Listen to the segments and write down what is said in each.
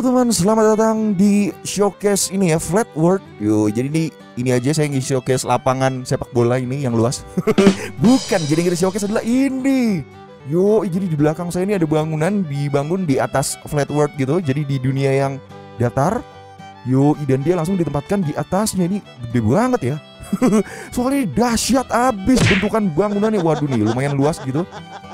Halo teman, selamat datang di showcase ini ya, Flat World. Jadi ini aja saya ngisi showcase lapangan sepak bola ini yang luas. Bukan, jadi ngisi showcase adalah ini. Jadi di belakang saya ini ada bangunan dibangun di atas Flat World gitu. Jadi di dunia yang datar. Dan dia langsung ditempatkan di atasnya. Ini gede banget ya. Soalnya dahsyat abis bentukan bangunannya. Waduh nih, lumayan luas gitu.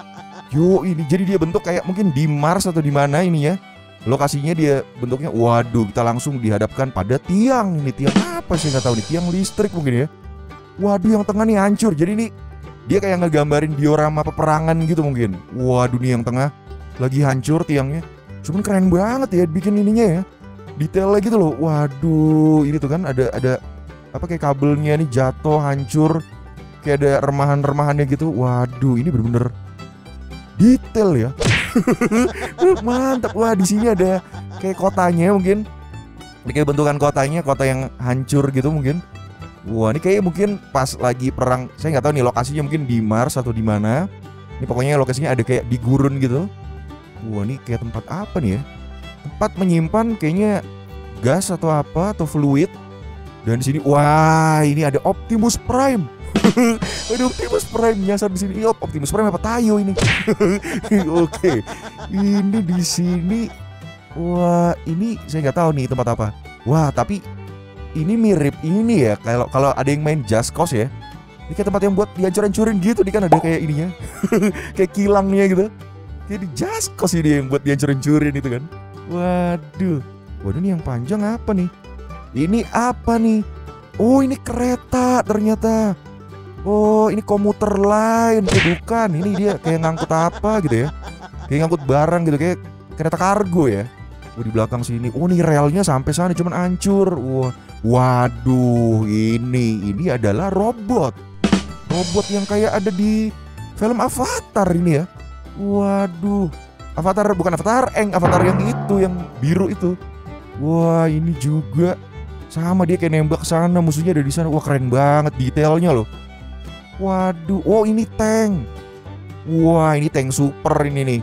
Ini jadi dia bentuk kayak mungkin di Mars atau di mana ini ya. Lokasinya dia bentuknya, waduh, kita langsung dihadapkan pada tiang. Ini tiang apa sih, nggak tahu nih, tiang listrik mungkin ya. Waduh, yang tengah nih hancur. Jadi nih dia kayak ngegambarin diorama peperangan gitu mungkin. Waduh nih yang tengah lagi hancur tiangnya. Cuman keren banget ya bikin ininya ya, detailnya gitu loh. Waduh, ini tuh kan ada apa kayak kabelnya nih jatuh hancur, kayak ada remahan-remahannya gitu. Waduh, ini bener-bener detail ya. Mantap. Wah, di sini ada kayak kotanya mungkin. Ini kayak bentukan kotanya, kota yang hancur gitu mungkin. Wah, ini kayak mungkin pas lagi perang. Saya nggak tahu nih lokasinya, mungkin di Mars atau di mana. Ini pokoknya lokasinya ada kayak di gurun gitu. Wah, ini kayak tempat apa nih ya? Tempat menyimpan kayaknya gas atau apa atau fluid. Dan di sini, wah, ini ada Optimus Prime. Ada Optimus Prime nyasar di sini. Optimus Prime apa Tayo ini? Oke. Ini di sini. Wah, ini saya nggak tahu nih tempat apa. Wah, tapi ini mirip ini ya. Kalau ada yang main Just Cause ya. Ini kayak tempat yang buat dihancur-hancurin gitu. Ini kan ada kayak ininya. Kayak kilangnya gitu. Kayak di Just Cause ini yang buat dihancur-hancurin itu kan. Waduh. Waduh, ini yang panjang apa nih? Ini apa nih? Oh, ini kereta ternyata. Oh, ini komuter lain. Bukan, ini dia kayak ngangkut apa gitu ya. Kayak ngangkut barang gitu, kayak kereta kargo ya. Di belakang sini. Oh, ini relnya sampai sana cuman hancur. Wah, waduh, ini adalah robot. Robot yang kayak ada di film Avatar ini ya. Waduh. Bukan Avatar Avatar yang itu, yang biru itu. Wah, ini juga sama, dia kayak nembak sana, musuhnya ada di sana. Wah, keren banget detailnya loh. Waduh, oh ini tank. Wah, ini tank super ini nih.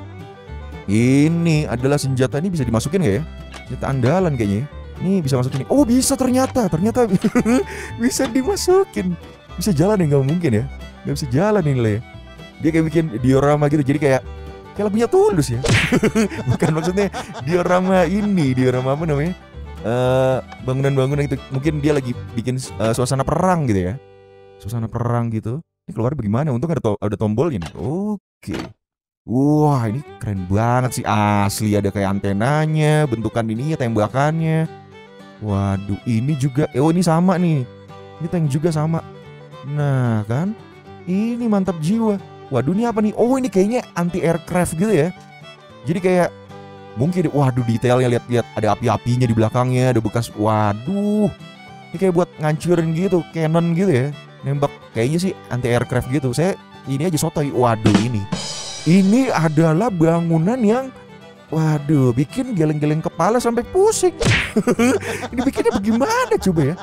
Ini adalah senjata, ini bisa dimasukin gak ya? Senjata andalan kayaknya. Ini bisa masukin nih. Oh, bisa ternyata bisa dimasukin. Bisa jalan ya, nggak mungkin ya. Nggak bisa jalan ini lah ya. Dia kayak bikin diorama gitu, jadi kayak lagunya Tulus ya. Bukan, maksudnya diorama apa namanya? Bangunan-bangunan itu. Mungkin dia lagi bikin suasana perang gitu ya. Suasana perang gitu. Ini keluar bagaimana? Untung ada tombolnya nih. Oke. Wah, ini keren banget sih asli. Ada kayak antenanya, bentukan ininya, tembakannya. Waduh, ini juga. Ini sama nih. Ini tank juga sama. Nah kan, ini mantap jiwa. Waduh, ini apa nih? Oh, ini kayaknya anti aircraft gitu ya. Jadi kayak mungkin, waduh, detailnya lihat ada api-apinya di belakangnya, ada bekas. Waduh, ini kayak buat ngancurin gitu, cannon gitu ya. Nembak, kayaknya sih anti aircraft gitu. Saya ini aja sotoy. Waduh, ini adalah bangunan yang, waduh, bikin geleng-geleng kepala sampai pusing. Ini bikinnya bagaimana coba ya?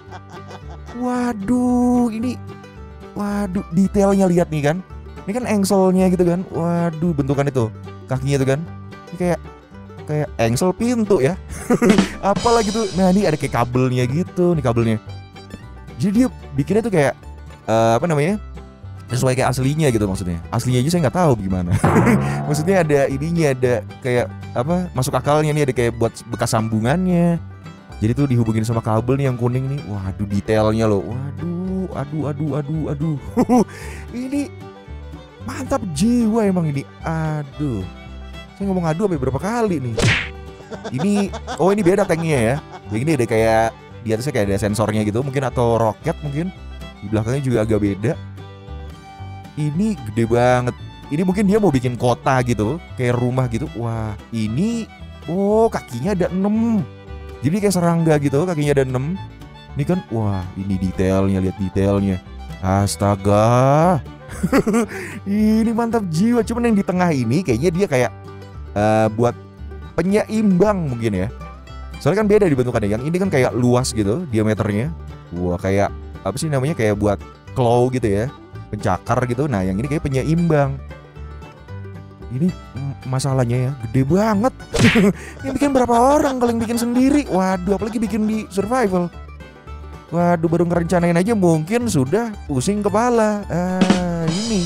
Waduh, waduh, detailnya lihat nih kan. Ini kan engselnya gitu kan. Waduh, bentukan itu kakinya itu kan. Ini kayak engsel pintu ya. Apalagi tuh. Nah, ini ada kayak kabelnya gitu. Nih kabelnya. Jadi dia bikinnya tuh kayak apa namanya, sesuai kayak aslinya gitu maksudnya. Aslinya aja saya nggak tahu gimana. Maksudnya ada ininya, ada kayak apa, masuk akalnya nih, ada kayak buat bekas sambungannya. Jadi tuh dihubungin sama kabel nih yang kuning nih. Waduh, detailnya loh. Waduh, aduh. Ini mantap jiwa emang ini. Aduh. Saya ngomong aduh sampai berapa kali nih. Ini beda tanknya ya. Yang ini ada kayak di atasnya kayak ada sensornya gitu mungkin, atau roket mungkin. Di belakangnya juga agak beda. Ini gede banget. Ini mungkin dia mau bikin kota gitu, kayak rumah gitu. Wah, ini kakinya ada 6. Jadi kayak serangga gitu, kakinya ada 6. Ini kan, wah, ini detailnya, lihat detailnya. Astaga. Ini mantap jiwa. Cuman yang di tengah ini kayaknya dia kayak buat penyeimbang mungkin ya. Soalnya kan beda dibentukannya. Yang ini kan kayak luas gitu diameternya. Wah, kayak apa sih namanya, kayak buat claw gitu ya, pencakar gitu. Nah, yang ini kayak penyeimbang. Ini masalahnya ya gede banget. Yang bikin berapa orang kalau yang bikin sendiri? Waduh, apalagi bikin di survival. Waduh, baru ngerencanain aja mungkin sudah pusing kepala. Ini.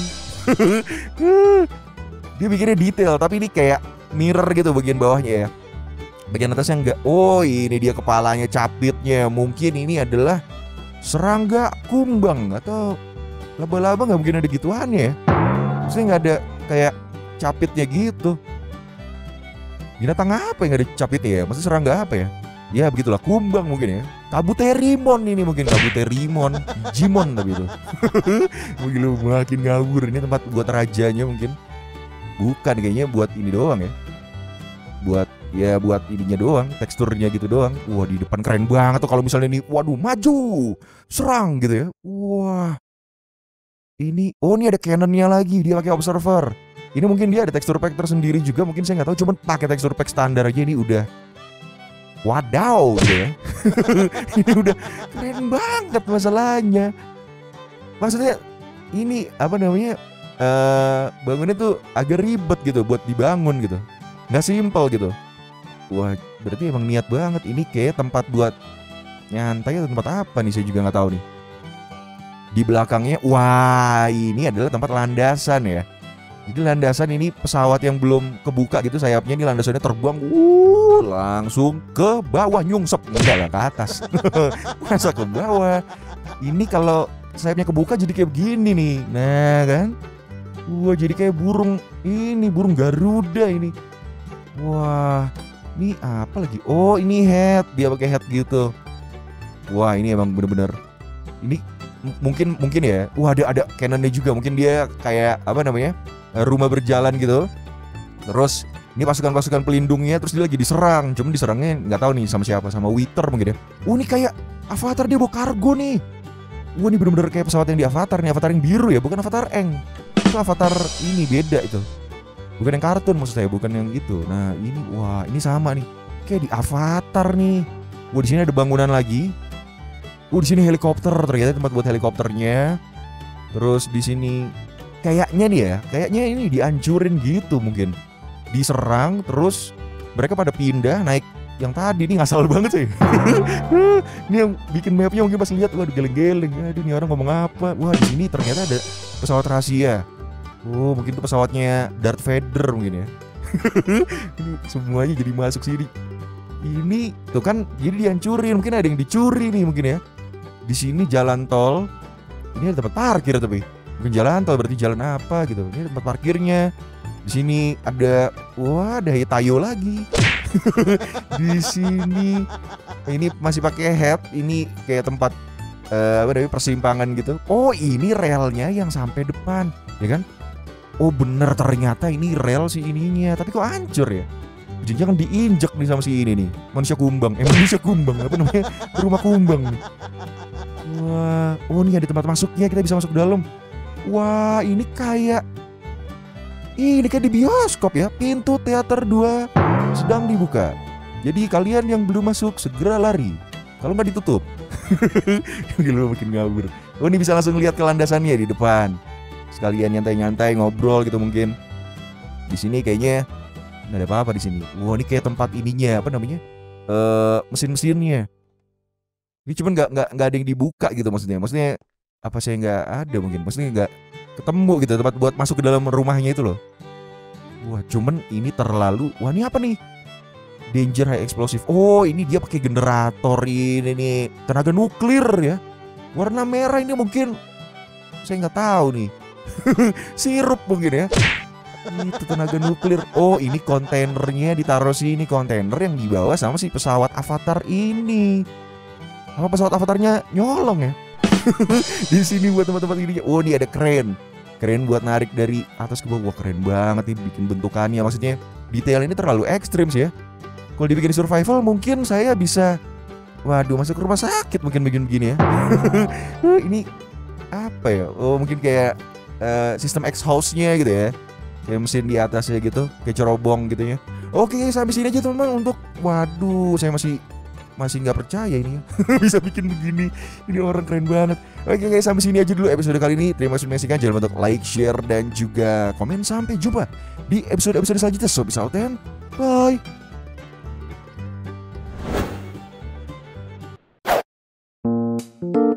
Dia bikinnya detail, tapi ini kayak mirror gitu bagian bawahnya ya. Bagian atasnya enggak. Oh, ini dia kepalanya, capitnya. Mungkin ini adalah serangga kumbang atau laba-laba, nggak mungkin ada gituannya ya. Maksudnya nggak ada kayak capitnya gitu. Binatang apa yang gak ada capitnya ya? Maksudnya serangga apa ya? Ya begitulah, kumbang mungkin ya. Kabuterimon ini mungkin, Kabuterimon, Digimon tapi itu. Mungkin lu makin ngawur. Ini tempat buat rajanya mungkin. Bukan, kayaknya buat ini doang ya. Buat ininya doang, teksturnya gitu doang. Wah, di depan keren banget tuh kalau misalnya ini, waduh, maju, serang gitu ya. Wah. Ini ada cannonnya lagi, dia pakai observer. Ini mungkin dia ada tekstur pack tersendiri juga, mungkin saya nggak tahu. Cuman pakai tekstur pack standar aja ini udah wadaw gitu ya. Ini udah keren banget masalahnya. Maksudnya ini apa namanya, bangunnya tuh agak ribet gitu buat dibangun gitu, nggak simpel gitu. Wah, berarti emang niat banget. Ini kayak tempat buat nyantai atau tempat apa nih, saya juga nggak tahu nih. Di belakangnya, wah ini adalah tempat landasan ya. Jadi landasan ini pesawat yang belum kebuka gitu sayapnya, ini landasannya terbuang langsung ke bawah, nyungsep, enggak lah ke atas. Masa ke bawah. Ini kalau sayapnya kebuka jadi kayak begini nih. Nah kan, wah jadi kayak burung ini, burung Garuda ini. Wah, ini apa lagi? Oh ini head, dia pakai head gitu. Wah ini emang bener-bener ini mungkin ya. Wah ada cannonnya juga, mungkin dia kayak apa namanya, rumah berjalan gitu. Terus ini pasukan-pasukan pelindungnya, terus dia lagi diserang. Cuman diserangnya nggak tahu nih sama siapa, sama Wither mungkin ya. Ini kayak Avatar, dia bawa kargo nih. Ini bener-bener kayak pesawat yang di Avatar nih, Avatar yang biru ya, bukan Avatar Aang. Itu Avatar ini beda itu. Bukan yang kartun maksud saya, bukan yang itu. Nah ini, wah ini sama nih, kayak di Avatar nih. Wah di sini ada bangunan lagi. Di sini helikopter, ternyata tempat buat helikopternya. Terus di sini kayaknya nih ya, kayaknya ini dihancurin gitu mungkin. Diserang, terus mereka pada pindah naik yang tadi. Ini ngasal banget sih. Ini yang bikin mapnya mungkin pas lihat, waduh geleng-geleng. Aduh ini orang ngomong apa? Wah di sini ternyata ada pesawat rahasia. Oh mungkin itu pesawatnya Darth Vader mungkin ya. Ini semuanya jadi masuk sini. Ini tuh kan jadi dihancurin, mungkin ada yang dicuri nih mungkin ya. Di sini jalan tol. Ini ada tempat parkir tapi bukan jalan tol, berarti jalan apa gitu. Ini tempat parkirnya. Di sini ada, wah ada Hitayo lagi. Di sini ini masih pakai head. Ini kayak tempat apa namanya, persimpangan gitu. Oh ini relnya yang sampai depan, ya kan? Oh bener, ternyata ini rel si ininya. Tapi kok hancur ya? Jangan diinjak nih sama si ini nih, manusia kumbang. Manusia kumbang apa namanya? Rumah kumbang nih. Wah, ini ada tempat masuknya, kita bisa masuk ke dalam. Wah, ini kayak di bioskop ya. Pintu teater 2 sedang dibuka. Jadi kalian yang belum masuk segera lari. Kalau nggak ditutup. Gila, makin ngabur. Ini bisa langsung lihat ke landasannya di depan. Sekalian nyantai-nyantai ngobrol gitu mungkin. Di sini kayaknya nggak ada apa-apa di sini. Wah, ini kayak tempat ininya, apa namanya? Mesin-mesinnya. Ini cuman nggak ada yang dibuka gitu maksudnya. Maksudnya apa, saya nggak ada mungkin. Maksudnya nggak ketemu gitu tempat buat masuk ke dalam rumahnya itu loh. Wah, cuman ini terlalu. Wah, ini apa nih? Danger high explosive. Oh, ini dia pakai generator ini tenaga nuklir ya. Warna merah ini mungkin saya nggak tahu nih. Sirup mungkin ya. Itu tenaga nuklir. Oh ini kontainernya ditaruh sini, kontainer yang dibawa sama si pesawat Avatar ini. Apa pesawat Avatarnya nyolong ya? Di sini buat tempat-tempat ini. Oh ini ada keren buat narik dari atas ke bawah. Wah, keren banget nih bikin bentukannya. Maksudnya detail ini terlalu ekstrim sih ya. Kalau dibikin survival mungkin saya bisa, waduh, masuk ke rumah sakit mungkin bikin begini ya. Ini apa ya? Oh mungkin kayak sistem exhaust-nya gitu ya. Kayak mesin di atasnya gitu, kayak cerobong gitu ya. Oke, sampai sini aja teman-teman untuk, waduh, saya masih masih nggak percaya ini ya. Bisa bikin begini. Ini orang keren banget. Oke guys, sampai sini aja dulu episode kali ini. Terima kasih menyaksikan. Jangan lupa untuk like, share, dan juga komen. Sampai jumpa di episode-episode selanjutnya. Sob Salten. Bye.